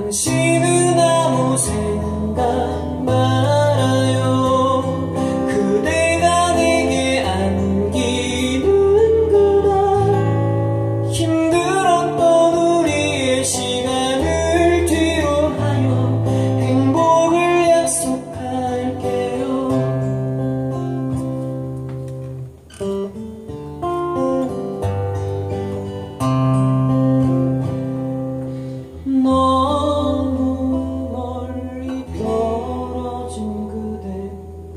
당신은 아무 생각 말아요. 그대가 내게 안기는 그날 힘들었던 우리의 시간을 뒤로 하여 행복을 약속할게요. 너무 멀리 떨어진 그대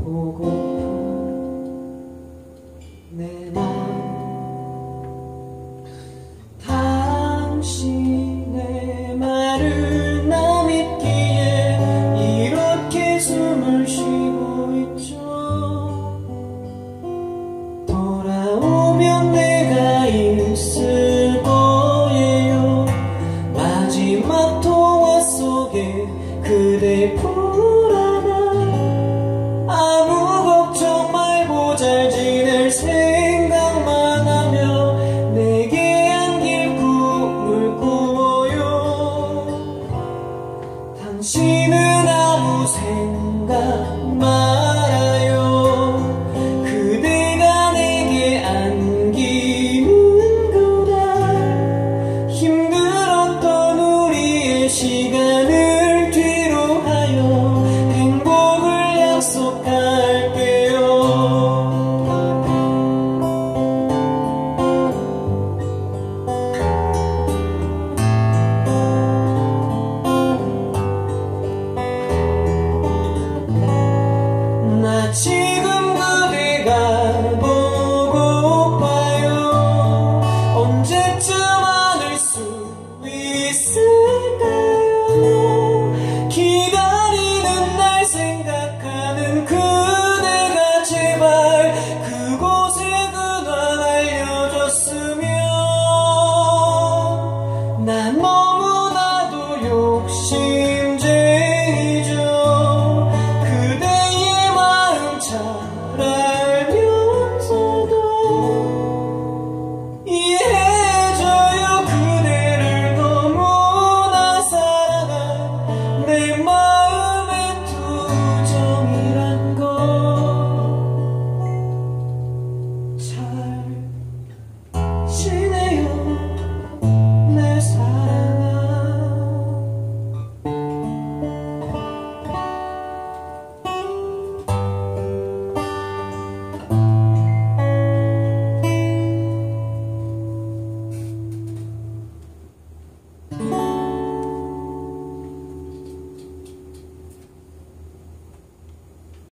보고픈 내 맘, 당신의 말을 나 믿기에 이렇게 숨을 쉬고 있죠. 돌아오면 내가 있을 거예요. 마지막 통화 속에 그대 불안한 아무 걱정 말고 잘 지낼 생각만 하며 내게 안길 꿈을 꾸어요. 당신은 아무 생각 말아요.